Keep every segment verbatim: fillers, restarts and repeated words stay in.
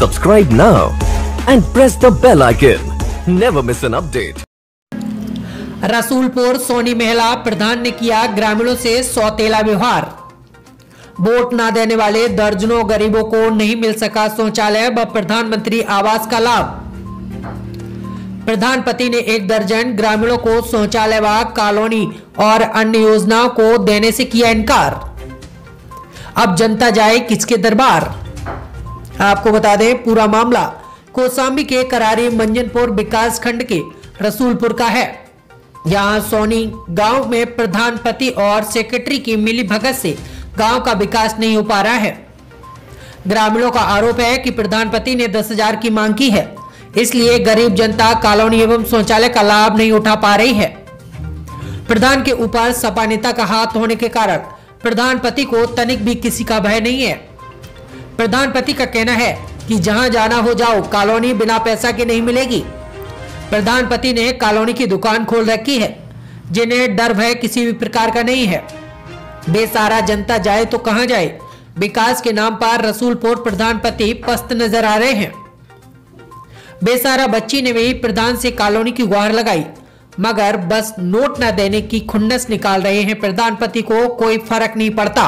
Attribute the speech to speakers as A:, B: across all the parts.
A: Subscribe now and press the bell icon. Never miss an update.
B: Rasulpur Soni महिला प्रधान ने किया ग्रामीणों से सौतेला व्यवहार। वोट न देने वाले दर्जनों गरीबों को नहीं मिल सका शौचालय व प्रधानमंत्री आवास का लाभ। प्रधान पति ने एक दर्जन ग्रामीणों को शौचालय व कॉलोनी और अन्य योजनाओं को देने से किया इनकार। अब जनता जाए किसके दरबार। आपको बता दें पूरा मामला कौशाम्बी के करारी मंजनपुर विकास खंड के रसूलपुर का है। यहां सोनी गांव में प्रधान पति और सेक्रेटरी की मिली भगत से गांव का विकास नहीं हो पा रहा है। ग्रामीणों का आरोप है कि प्रधान पति ने दस हजार की मांग की है, इसलिए गरीब जनता कॉलोनी एवं शौचालय का लाभ नहीं उठा पा रही है। प्रधान के ऊपर सपा नेता का हाथ होने के कारण प्रधान पति को तनिक भी किसी का भय नहीं है। प्रधान पति का कहना है कि जहां जाना हो जाओ, कॉलोनी बिना पैसा के नहीं मिलेगी। प्रधान पति ने कॉलोनी की दुकान खोल रखी है, जिन्हें डर भय किसी भी प्रकार का नहीं है। बेसहारा जनता जाए तो कहां जाए। विकास के नाम पर रसूलपुर प्रधान पति पस्त नजर आ रहे हैं। बेसहारा बच्ची ने भी प्रधान से कॉलोनी की गुहार लगाई, मगर बस नोट न देने की खुन्नस निकाल रहे हैं। प्रधान पति को कोई फर्क नहीं पड़ता।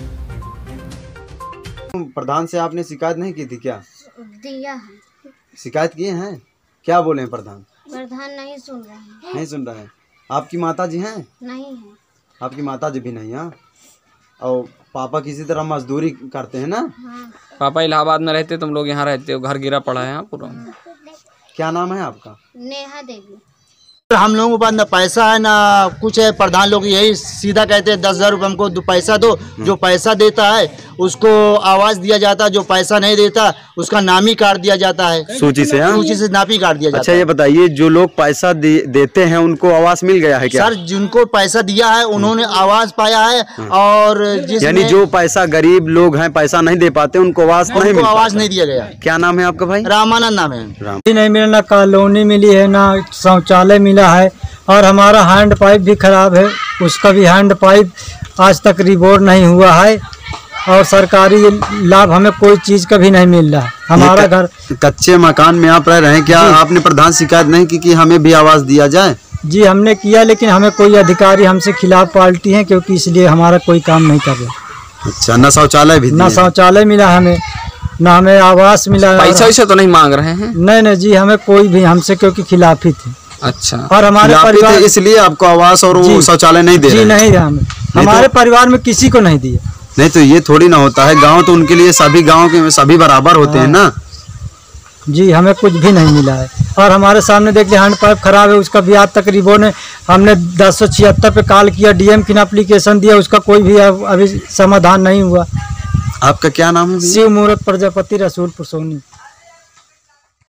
C: प्रधान से आपने शिकायत नहीं की थी क्या?
D: दिया है।
C: शिकायत किए हैं? क्या बोले हैं प्रधान?
D: प्रधान नहीं सुन रहे हैं।
C: नहीं सुन रहे हैं। आपकी माता जी हैं?
D: नहीं है।
C: आपकी माता जी भी नहीं हैं? और पापा किसी तरह मजदूरी करते हैं ना?
D: हाँ।
E: पापा इलाहाबाद में रहते, तुम लोग यहाँ रहते हो, घर गिरा पड़ा है यहाँ पूरा।
C: क्या नाम है आपका?
D: नेहा देवी।
F: हम लोगों के पास ना पैसा है ना कुछ है। प्रधान लोग यही सीधा कहते हैं दस हजार रुपये हमको पैसा दो। जो पैसा देता है उसको आवाज दिया जाता है, जो पैसा नहीं देता उसका नाम ही काट दिया जाता है
C: सूची से। हाँ?
F: सूची से नाम ही काट दिया जाता
C: अच्छा,
F: है।
C: ये बताइए जो लोग पैसा दे, देते हैं उनको आवास मिल गया है क्या?
F: सर, जिनको पैसा दिया है उन्होंने आवाज पाया है, और
C: यानी जो पैसा गरीब लोग हैं पैसा नहीं दे पाते उनको आवास नहीं मिल
F: आवाज नहीं दिया गया।
C: क्या नाम है आपका भाई?
F: रामानंद नाम है।
C: राम
G: नहीं मिला, ना कॉलोनी मिली है, ना शौचालय मिला है, और हमारा हैंड पाइप भी खराब है, उसका भी हैंड पाइप आज तक रिबोर नहीं हुआ है, और सरकारी लाभ हमें कोई चीज का भी नहीं मिल रहा है। हमारा घर
C: कच्चे मकान में आप रह रहे हैं। क्या आपने प्रधान शिकायत नहीं की कि हमें भी आवास दिया जाए?
G: जी हमने किया, लेकिन हमें कोई अधिकारी हमसे खिलाफ पार्टी है, क्योंकि इसलिए हमारा कोई काम नहीं कर रहा।
C: अच्छा, न शौचालय भी?
G: ना शौचालय मिला हमें, ना हमें आवास मिला।
E: पैसा वैसा तो नहीं मांग रहे हैं?
G: नहीं नहीं जी, हमें कोई भी हमसे क्योंकि खिलाफ ही थे।
E: अच्छा,
G: और हमारे परिवार
C: इसलिए आपको आवास और वो शौचालय नहीं दे
G: जी? नहीं हमें, हमारे परिवार में किसी को नहीं दिया।
C: नहीं तो ये थोड़ी ना होता है, गांव तो उनके लिए सभी गांव के सभी बराबर होते हैं ना।
G: जी हमें कुछ भी नहीं मिला है, और हमारे सामने देख लिया हैंड पाइप खराब है, उसका भी आज तक रिबोन है। हमने दस सौ छिहत्तर पे कॉल किया, डीएम की एप्लीकेशन दिया, उसका कोई भी अभी समाधान नहीं हुआ।
C: आपका क्या नाम है?
G: शिव मुहूर्त प्रजापति, रसूलपुर सोनी।